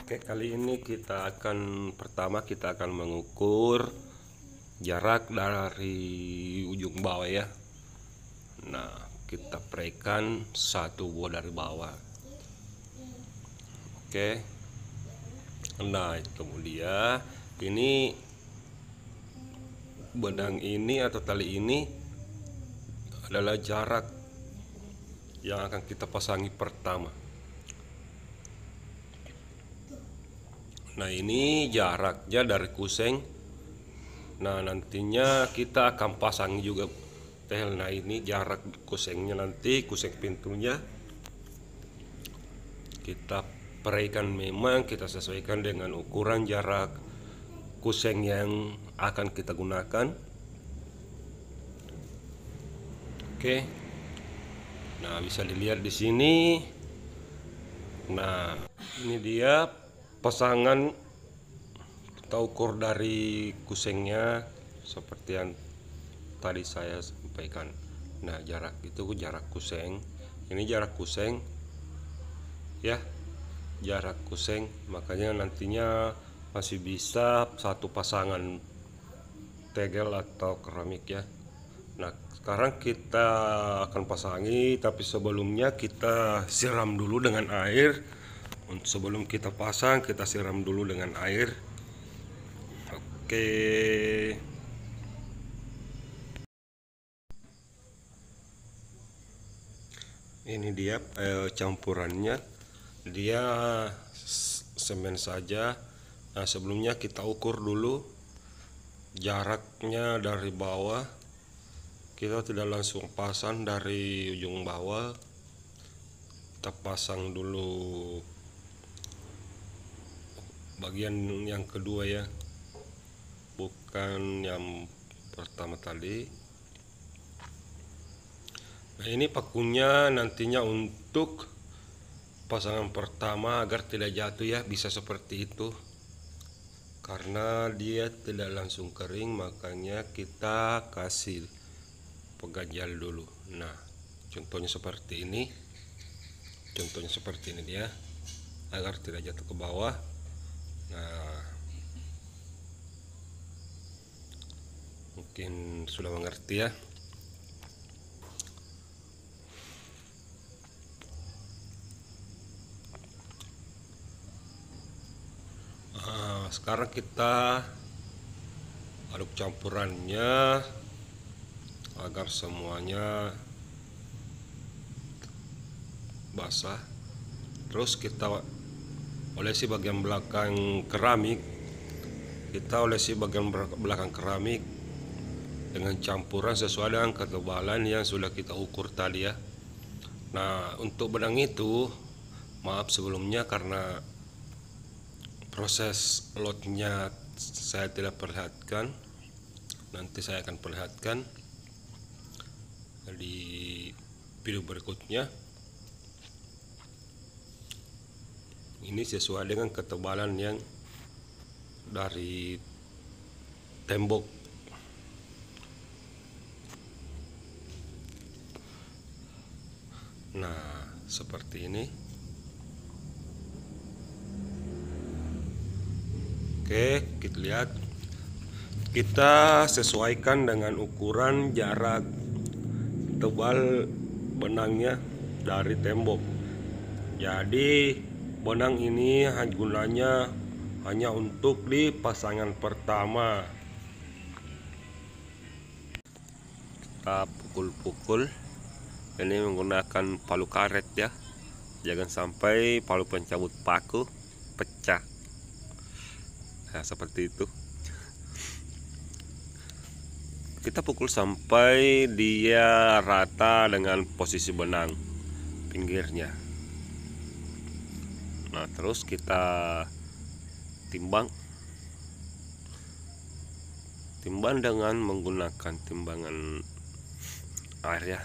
Oke, kali ini pertama kita akan mengukur jarak dari ujung bawah ya. Nah, kita prekan satu buah dari bawah. Oke. Nah, kemudian ini benang ini atau tali ini adalah jarak yang akan kita pasangi pertama. Nah, ini jaraknya dari kuseng. Nah, nantinya kita akan pasang juga tel. Nah, ini jarak kusengnya, nanti kuseng pintunya kita pereikan, memang kita sesuaikan dengan ukuran jarak kuseng yang akan kita gunakan. Oke. Nah, bisa dilihat di sini. Nah, ini dia pasangan kita ukur dari kusengnya seperti yang tadi saya sampaikan. Nah, jarak itu jarak kuseng. Ini jarak kuseng ya, jarak kuseng. Makanya nantinya masih bisa satu pasangan tegel atau keramik ya. Nah, sekarang kita akan pasangi, tapi sebelumnya kita siram dulu dengan air. Sebelum kita pasang, kita siram dulu dengan air. Oke. Ini dia campurannya. Dia semen saja. Nah, sebelumnya kita ukur dulu jaraknya dari bawah. Kita tidak langsung pasang dari ujung bawah. Kita pasang dulu bagian yang kedua ya, bukan yang pertama tadi. Nah, ini pakunya nantinya untuk pasangan pertama agar tidak jatuh ya, bisa seperti itu. Karena dia tidak langsung kering, makanya kita kasih pengganjal dulu. Nah, contohnya seperti ini. Contohnya seperti ini dia, agar tidak jatuh ke bawah. Nah, mungkin sudah mengerti ya. Sekarang kita aduk campurannya agar semuanya basah. Terus kita olesi bagian belakang keramik. Kita olesi bagian belakang keramik dengan campuran sesuai dengan ketebalan yang sudah kita ukur tadi ya. Nah, untuk benang itu, maaf sebelumnya karena proses lotnya saya tidak perlihatkan. Nanti saya akan perlihatkan di video berikutnya. Ini sesuai dengan ketebalan yang dari tembok. Nah, seperti ini. Oke, kita lihat. Kita sesuaikan dengan ukuran jarak tebal benangnya dari tembok. Jadi benang ini gunanya hanya untuk di pasangan pertama. Kita pukul-pukul. Ini menggunakan palu karet ya. Jangan sampai palu pencabut paku pecah. Nah, seperti itu. Kita pukul sampai dia rata dengan posisi benang pinggirnya. Nah, terus kita timbang dengan menggunakan timbangan air ya.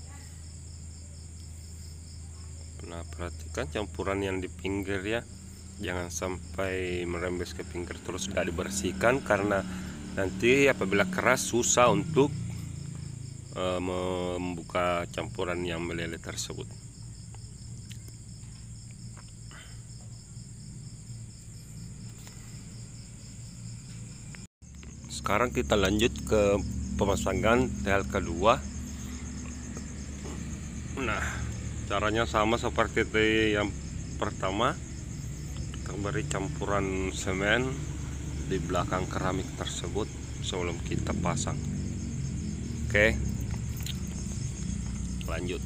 Nah, perhatikan campuran yang di pinggir ya, jangan sampai merembes ke pinggir, terus sudah dibersihkan karena nanti apabila keras susah untuk membuka campuran yang meleleh tersebut. Sekarang kita lanjut ke pemasangan tel kedua. Nah, caranya sama seperti yang pertama. Kita beri campuran semen di belakang keramik tersebut sebelum kita pasang. Oke, lanjut.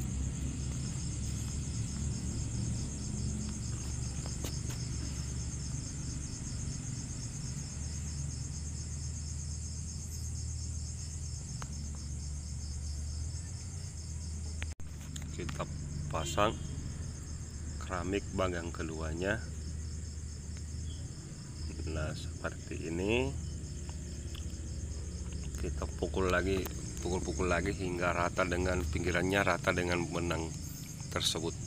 Kita pasang keramik bagian keduanya. Nah, seperti ini. Kita pukul lagi hingga rata dengan pinggirannya, rata dengan benang tersebut.